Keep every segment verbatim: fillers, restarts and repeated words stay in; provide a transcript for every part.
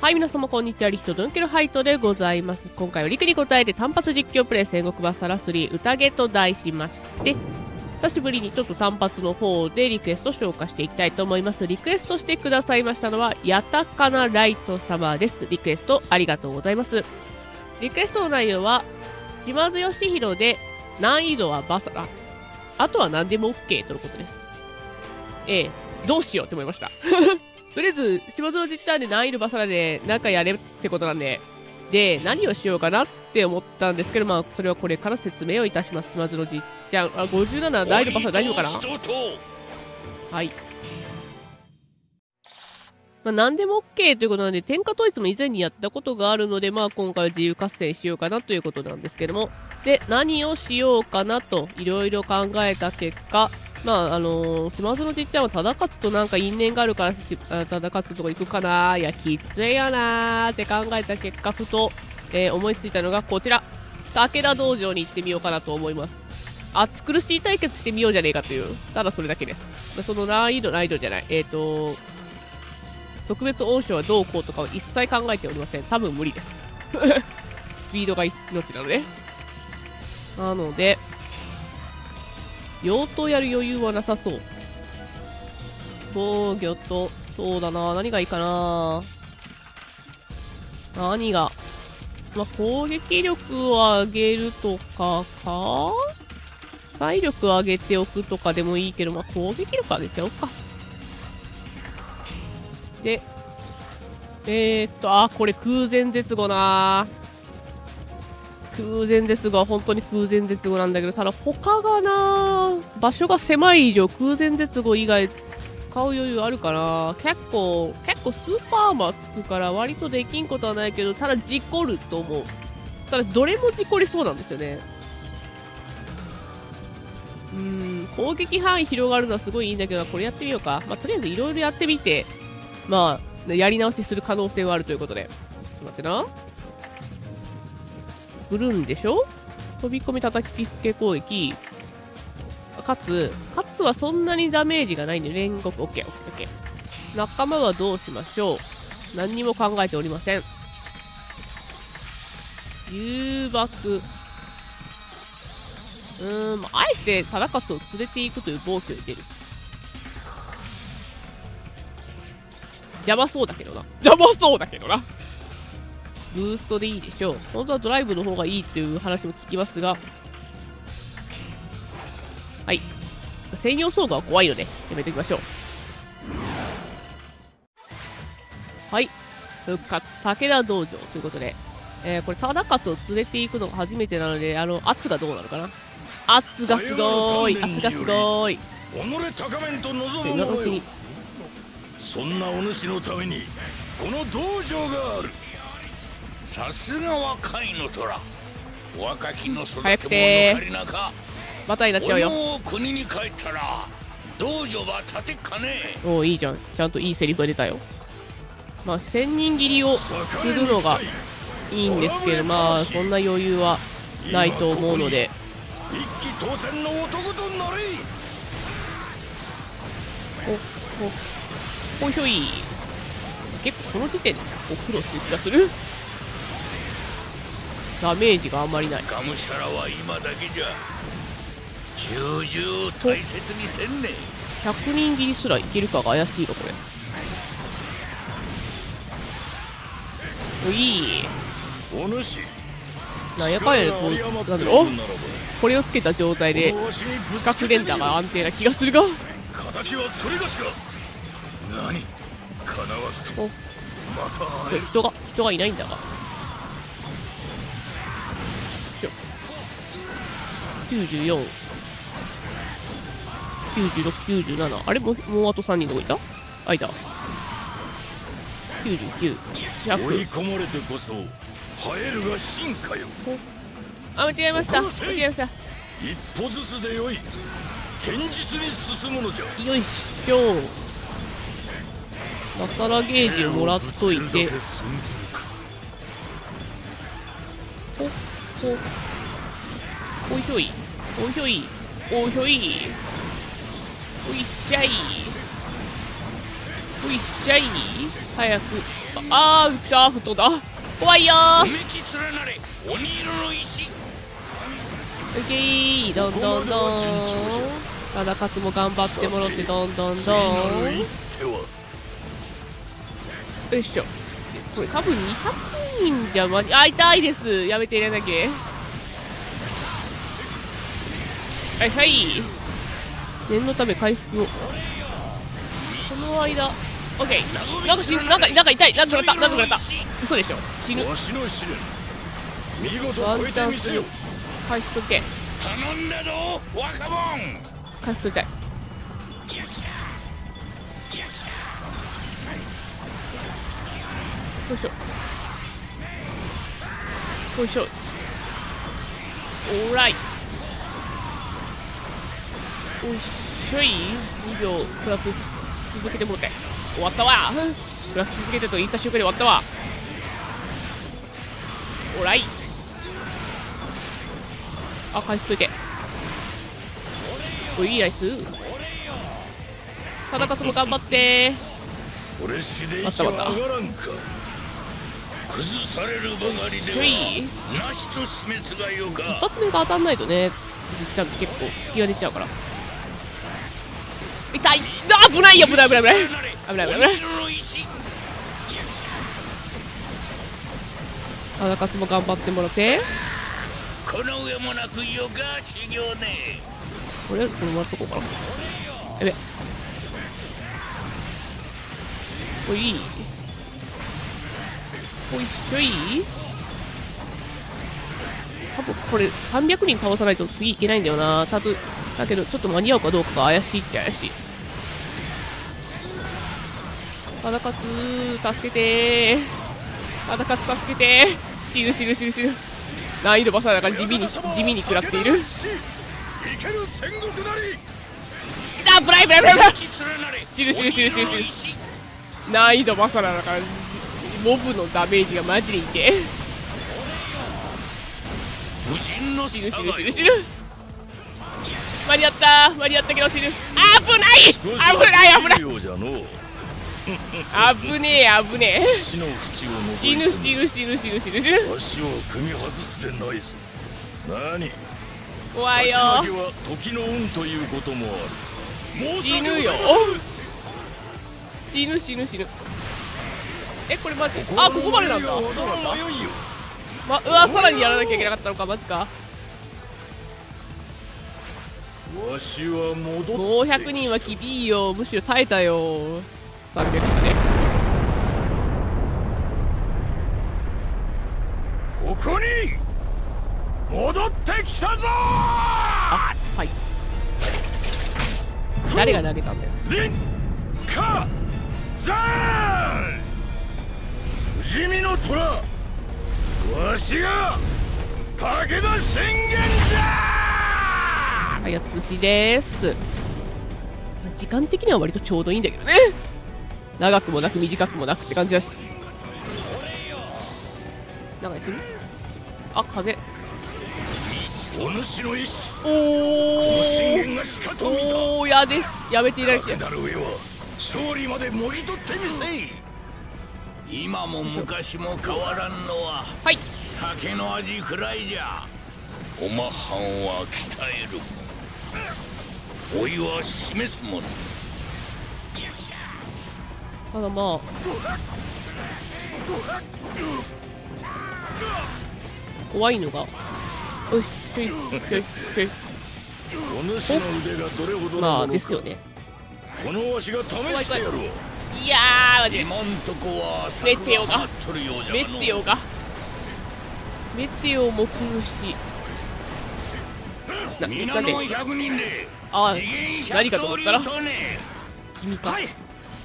はい、皆様こんにちは。リヒトドンケルハイトでございます。今回は陸に答えて単発実況プレイ戦国バサラスリー宴と題しまして、久しぶりにちょっと単発の方でリクエスト消化していきたいと思います。リクエストしてくださいましたのは、やたかなライト様です。リクエストありがとうございます。リクエストの内容は、島津義弘で難易度はバサラ。あとは何でも OK とのことです。ええ、どうしようって思いました。とりあえず、島津の実態で難易度バサラでなんかやれってことなんで、で、何をしようかなって思ったんですけど、まあ、それはこれから説明をいたします。島津の実態。あ、ごじゅうなな、難易度バサラ大丈夫かな？はい。まあ、何でも OK ということなんで、天下統一も以前にやったことがあるので、まあ、今回は自由合戦しようかなということなんですけども、で、何をしようかなと、いろいろ考えた結果、まあ、あのー、島津のじっちゃんは忠勝となんか因縁があるから、忠勝のとこ行くかなー、いや、きついよなーって考えた結果、ふと、えー、思いついたのがこちら、武田道場に行ってみようかなと思います。暑苦しい対決してみようじゃねえかという、ただそれだけです。その難易度、難易度じゃない、えっ、ー、と、特別王将はどうこうとかは一切考えておりません。多分無理です。スピードが命なので。なので、用途やる余裕はなさそう。防御と、そうだな。何がいいかな。何が。まあ、攻撃力を上げるとかか体力を上げておくとかでもいいけど、まあ、攻撃力上げておくか。で、えー、っと、あ、これ空前絶後な。空前絶後は本当に空前絶後なんだけど、ただ他がな、場所が狭い以上、空前絶後以外使う余裕あるかな。結構、結構スーパーアーマーつくから割とできんことはないけど、ただ事故ると思う。ただどれも事故りそうなんですよね。うーん、攻撃範囲広がるのはすごいいいんだけど、これやってみようか。まあ、とりあえずいろいろやってみて、まあ、やり直しする可能性はあるということで。ちょっと待ってな。振るんでしょ？飛び込み叩きつけ攻撃。かつ、かつはそんなにダメージがないんで、煉獄、オッケー、オッケー、オッケー。仲間はどうしましょう？何にも考えておりません。誘爆。うーん、あえて忠勝を連れていくという暴挙に出る。邪魔そうだけどな。邪魔そうだけどな。ブーストでいいでしょう。本当はドライブの方がいいっていう話も聞きますが。はい。専用装具は怖いので、やめておきましょう。はい。復活、武田道場ということで。えー、これ、忠勝を連れて行くのが初めてなので、あの、圧がどうなるかな。圧がすごーい。圧がすごーい。 己高めんと望む者よ。そんなお主のために、この道場がある。さすが若いのとら。若きの育て者の借りなか。 バターになっちゃうよ。 国に帰ったら道場は立てっかね。 おお、いいじゃん。ちゃんといいセリフが出たよ。まあ、千人斬りをするのがいいんですけど、まあ、そんな余裕はないと思うので。 一騎当選の男となれ。 お、お、ほいひょい。結構この時点でこう苦労してる気がする。ダメージがあんまりない。 がむしゃらは今だけじゃ。重々大切にせんね。 ひゃくにん斬りすらいけるかが怪しいのこれ。おいお主なんやかんやでこうなんだろう、これをつけた状態で視覚連打が安定な気がするが。 敵はそれがしか。何かなわすとまた人が人がいないんだが。きゅうじゅうよん、きゅうじゅうろく、きゅうじゅうなな。あれもう、もうあとさんにんどこいた？あ、いた。きゅうじゅうきゅう、ひゃく。 追い込まれてこそ映えるが進化よ。 あ、間違えました。間違えました。 一歩ずつでよい。堅実に進むのじゃ。 よいしょ。マサラゲージをもらっといて。ほっほっ。おいひょい、おいひょい、おいひょい、おいっしゃい。 ほいっしゃい早く。ああー、うっちゃー吹っ飛んだ。怖いよー。 うめき連なれ鬼色の石。 オッケー、どんどんどん。ただ勝も頑張ってもろってどんどんどん。よいしょ。これ多分にひゃくにんじゃ間にあ痛いです。やめて入れなきゃ。はいはい。念のため回復を。この間、オッケー。なんか死ぬ、なんか、なんか痛い。なんとかなった、なんとかなった。嘘でしょ。死ぬ。ワンチャンス。回復系。 頼んだぞ、若者。 回復痛い。よいしょ。よいしょ。オーライ。おいしょい。にびょうプラス続けてもらって。終わったわ。プラス続けてと言った瞬間に終わったわ。オーライ。あ、回復いて。おい、いいナイス。田中さんも頑張ってー。待った待った。 崩されるばかりではなしと死滅がよか。 一発目が当たんないとね、ちゃんと結構隙が出ちゃうから。痛い。あ、危ないよ、危ない危ない危ない危ない危ない危ない。田中さんも頑張ってもらって。 この上もなくよか修行ね。 これこれもらっとこうかな。やべ。おいおいしょい。多分これさんびゃくにん倒さないと次いけないんだよな。たぶだけどちょっと間に合うかどうかが怪しいって怪しい。田中つ助けてー。田中つ助けてー。死ぬ死ぬ死ぬ死ぬ。難易度バサラが地味に地味に食らっている。あ、ブライブライブライブライ。死ぬ死ぬ死ぬ死ぬ死ぬ。難易度バサラだからモブのダメージがマジでいて。死ぬ死ぬ死ぬ死ぬ。間に合った間に合ったけど死ぬ。あぶない危ない危ない危ねえ危ねえ。死ぬ死ぬ死ぬ死ぬ死ぬ死ぬ。 足を組み外すでないぞ。何怖いよ。 時の運ということもある。 死ぬよ。死ぬ死ぬ死ぬ。え、これマジ、あ、ここまでなんだ。そうなんだ。ま、うわ、さらにやらなきゃいけなかったのか、マジか。ごひゃくにんは厳いよ。むしろ耐えたよ。さんびゃくまで。 ここに戻ってきたぞー。 あ、はい。誰が投げたんだよ。 リンカザーン不死身の虎、わしが武田信玄じゃー。 はい、やつぶしです。時間的には割とちょうどいいんだけどね。長くもなく短くもなくって感じだし。なんかやってる？あ、風。 お主の意志、 おー、 信玄がしかと見た。 おー、やです。やめていただきたい。 なる上は勝利までもぎ取ってみせい。今も昔も変わらんのは、 はい、 酒の味くらいじゃ。おまはんは鍛えるもの、おいは示すもの。 ただまあ怖いのが、よしよいよいよい。 お主の腕がどれほどのものか、 まあですよね。 このわしが試してやろう。 いやーマジで今んとこはメテオがっとるようじゃメテオがメテオも来るし、な、 皆なんでのひゃくにんでああ次元何かと思ったら百刀流とね。 君か、 はい、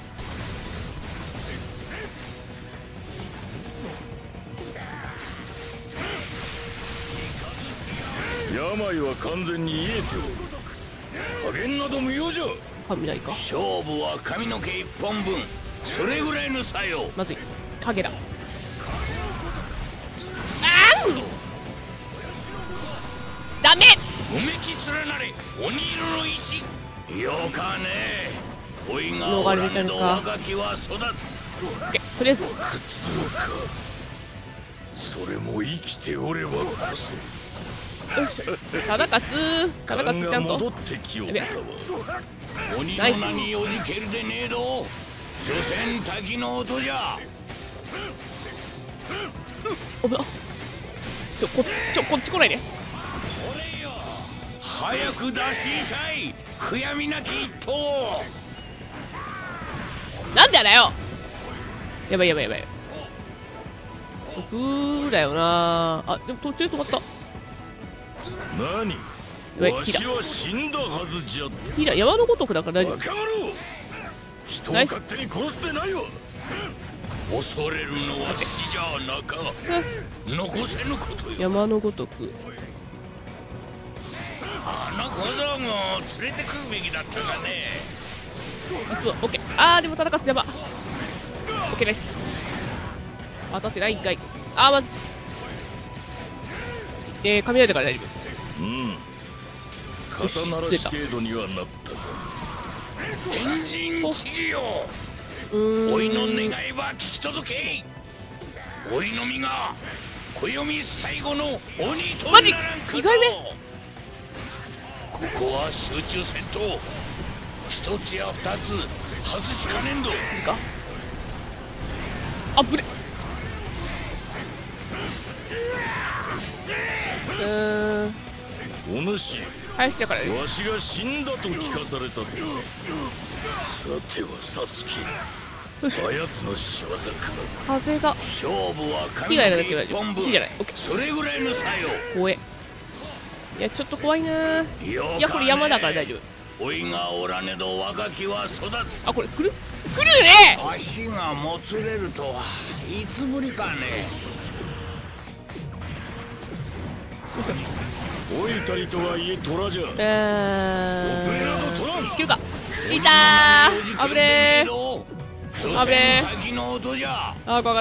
病は完全に癒えておる。加減など無用じゃ。 雷か。 勝負は髪の毛一本分、それぐらいの作用。 まずい影だ。あんダメ。 うめき連なれ鬼色の石。よかね。 逃れれたのか。 若きは育つ。 オッケー、とりあえず苦痛か。それも生きておればこそ。 ただ勝つただ勝つちゃんと戻ってきよったわ。鬼の名によじけるでねえど。所詮滝の音じゃ。 おぶあちょこちょこっち来ないで。 早く出しさい。悔やみなき一頭。 なんでだよ。やばいやばいやばい。僕だよなあ。でも途中止まった。 何？ やばい、 わしは死んだはずじゃ。 ヒラ山のごとくだから大丈夫。 若者、人を勝手に殺してないわ。恐れるのは死じゃなか。残せぬことよ。 山のごとく。 あの小僧も連れてくるべきだったかね。 そう、オッケー。あーでも戦つやば。オッケーです。当たってないんかい。あーまずえー、雷だから大丈夫。 うん。肩慣らし程度にはなったが。エンジン切りよ。 うーん。 おいの願いは聞き届け。おいのみが暦最後の鬼とマジならんこと。 にかいめ。 ここは集中戦闘。一つや二つ外しかねんど。 いいか。あぶれ。うーん。 お主、 林だからね。 わしが死んだと聞かされたと。さてはサスケ、 よしあやつの仕業か。 風が勝負は火がやらなきゃ髪の毛一本分。 火じゃない。オッケー。 それぐらいの作怖え。いやちょっと怖いなー。 用。 いやこれ山だから大丈夫。 おいがおらねど若きは育つ。 あこれ来る来るね。 足がもつれるとはいつぶりかね。老いたりとはいえ虎じゃ。 え遅れなど取らん。 ー。いけるか。いたー。あぶねー。あぶねー。 滝の音じゃ。 あー怖かった。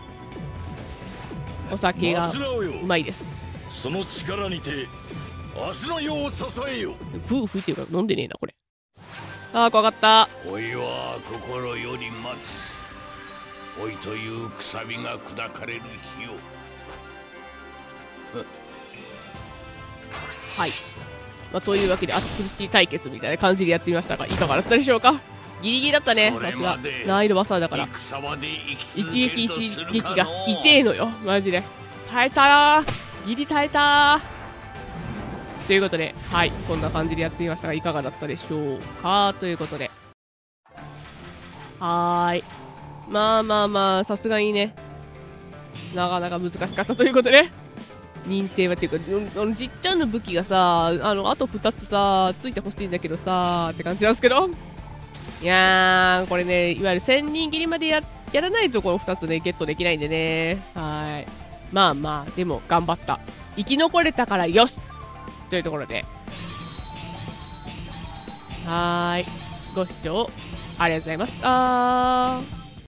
お酒がマスラオよ、 うまいです。 その力にて明日の世を支えよ。 ブー吹いてるから飲んでねえなこれ。あー怖かった。 おいは心より待つ。おいというくさびが砕かれる日を。 はい、まあ、というわけで熱苦しい対決みたいな感じでやってみましたがいかがだったでしょうか。ギリギリだったね。さすが難易度バサーだから一撃一撃が痛えのよマジで。耐えたー。ギリ耐えたー。ということではいこんな感じでやってみましたがいかがだったでしょうか。ということではーいまあまあまあさすがにねなかなか難しかったということで認定はっていうかあのじっちゃんの武器がさあのあとふたつさついてほしいんだけどさって感じなんですけど、いやーこれねいわゆるせんにん切りまで や, やらないところふたつねゲットできないんでね。はいまあまあでも頑張った。生き残れたからよしというところではーいご視聴ありがとうございました。